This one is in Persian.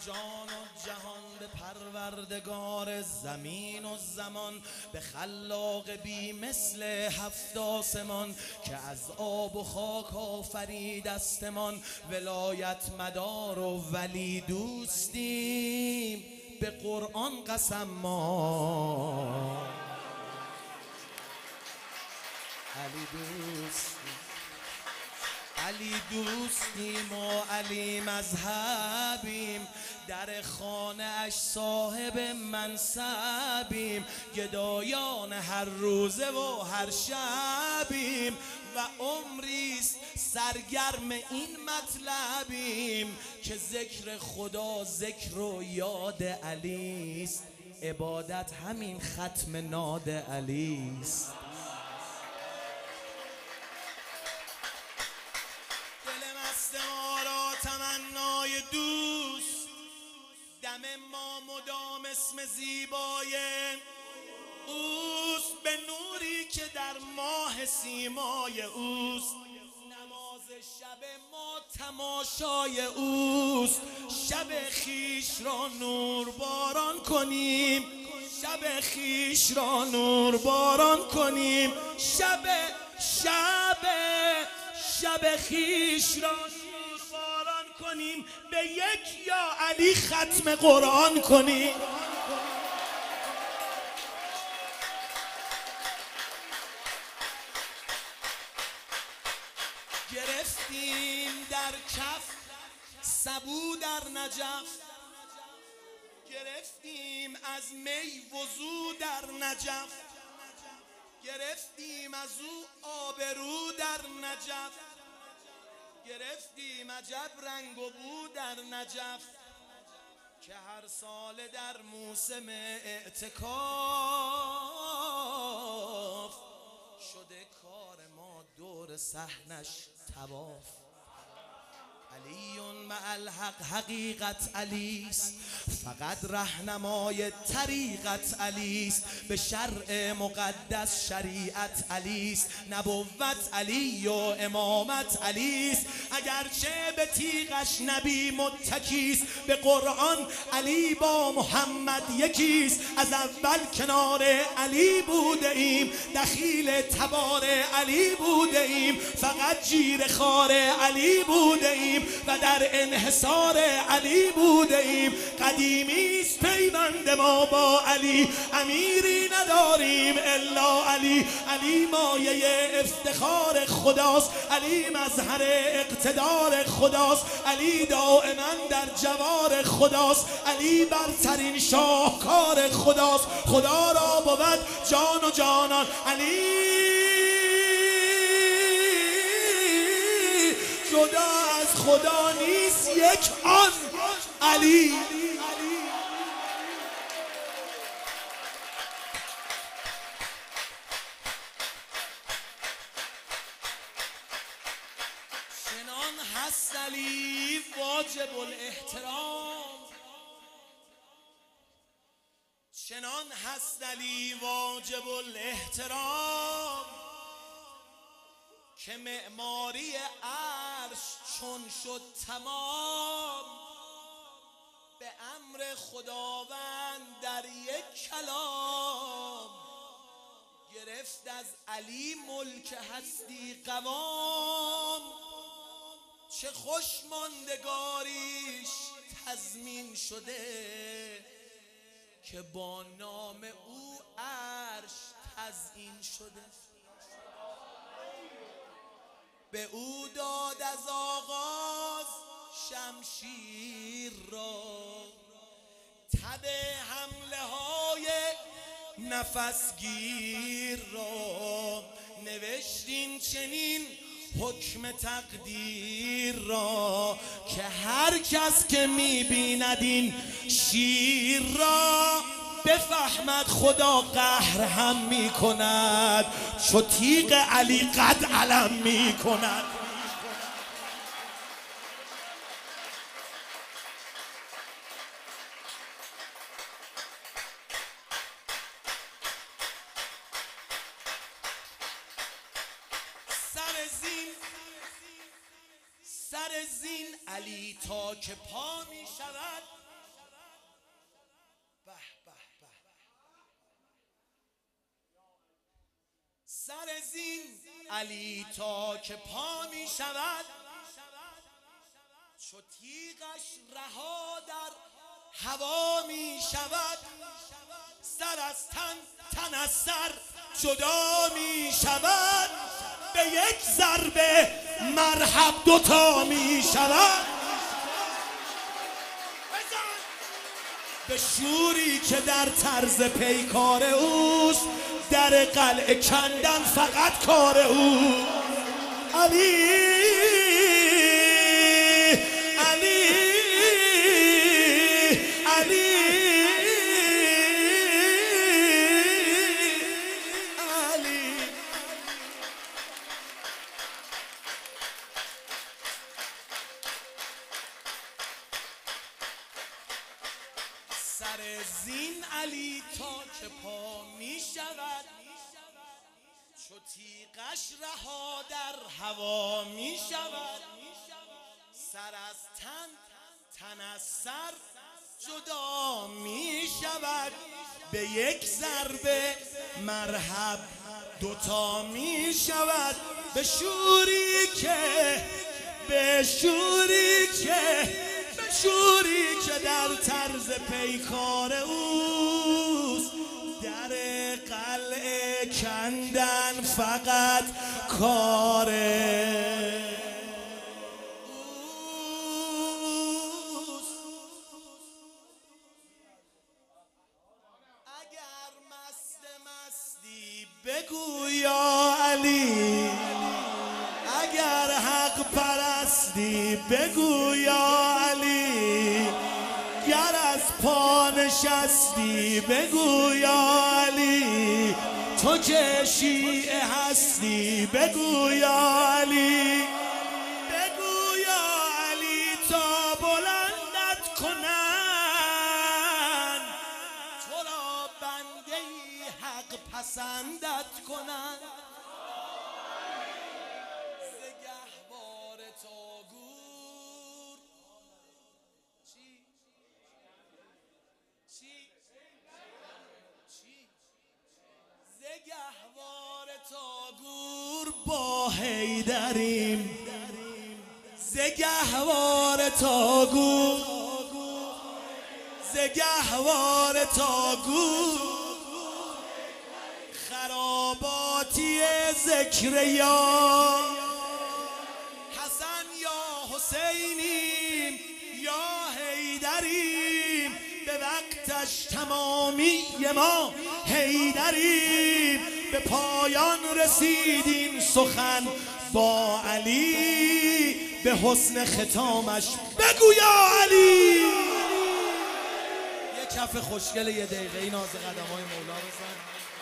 جان و جهان، به پروردگار زمین و زمان، به خلاق بی مثل هفت آسمان، که از آب و خاک آفرید استمان. ولایت مدار و ولی دوستیم، به قرآن قسم ما علی دوستیم. علی دوستیم و علی مذهبیم، در خانه اش صاحب منصبیم، گدایان هر روزه و هر شبیم، و عمریست سرگرم این مطلبیم، که ذکر خدا ذکر و یاد علیست، عبادت همین ختم ناد علیست. ما را تمنای دوست، دم ما مدام اسم زیبای اوست، به نوری که در ماه سیمای اوست، نماز شب ما تماشای اوست. شب خیش را نور باران کنیم، شب خیش را نور باران کنیم، شب خیش را نور باران کنیم، به یک یا علی ختم قرآن کنیم. گرفتیم در کف سبو در نجف، گرفتیم از می وضو در نجف، گرفتیم از او آبرو در نجف، گرفتیم عجب رنگ و بو در نجف، که هر سال در موسم اعتکاف شده کار ما دور صحنش طواف. علی مع الحق حقیقت علیست، فقط رهنمای طریقت علیست، به شرع مقدس شریعت علیست، نبوت علی و امامت علیست، اگرچه به تیغش نبی متکیست، به قرآن علی با محمد یکیست. از اول کنار علی بوده ایم، دخیل تبار علی بوده ایم، فقط جیر خار علی بوده ایم، و در انحصار علی بوده ایم. قدیمیست پیوند ما با علی، امیری نداریم الا علی. علی مایه افتخار خداست، علی مظهر اقتدار خداست، علی دائما در جوار خداست، علی برترین شاهکار خداست. خدا را بود جان و جانان، علی جدا از خدا نیست یک آن علی. چنان هست علی واجب الاحترام، چنان هست علی واجب الاحترام، که معماری عرش چون شد تمام، به امر خداوند در یک کلام، گرفت از علی ملک هستی قوام. چه خوش ماندگاریش تضمین شده، که با نام او عرش تزیین شده. به او داد از آغاز شمشیر را، تب حمله های نفسگیر را، نوشتین چنین حکم تقدیر را، که هر کس که می‌بیند این شیر را، بفهمد خدا قهر هم می‌کند، چو تیغ علی قد علم می‌کند. سر زین علی تا که پا می شود، سر زین علی تا که پا می شود، چو تیغش رها در هوا می شود. سر از تن، تن از سر جدا می شود. به یک ضربه مرحب دوتا می شود. به شوری که در طرز پیکار اوست، در قلعه کندن فقط کار او. علی علی علی علی. سر زین علی تا که پا می شود، چو تیغش رها در هوا می شود. سر از تن، تن از سر جدا می شود. به یک ضربه مرحب دوتا می شود. به شوری که در طرز پیکار اوست، در قلعه کندن فقط کار اوست. اگر مستی بگو یا علی، اگر حق پرستی بگو یا علی، گر از پا نشستی بگو یا علی، تو که شیعه هستی بگو یا علی. بگو یا علی تا بلندت کنن، تو را بنده حق پسندت کنن. زگهوار تا گور با حیدریم، زگهوار تا گور، زگهوار تا گور. خراباتی ذکر یا حسن یا حسینیم یا حیدریم، به وقتش تمامی ما حیدریم. به پایان رسید این سخن با علی، به حسن ختامش بگو یا علی. یه کف خوشگل یه دقیقه ای ناز قدمای مولا بزن.